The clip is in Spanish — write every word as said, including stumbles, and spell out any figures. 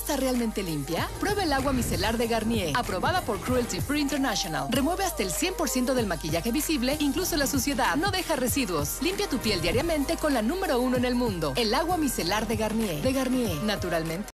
está realmente limpia? Prueba el agua micelar de Garnier, aprobada por Cruelty Free International. Remueve hasta el cien por ciento del maquillaje visible, incluso la suciedad. No deja residuos. Limpia tu piel diariamente con la número uno en el mundo. El agua micelar de Garnier. De Garnier, naturalmente.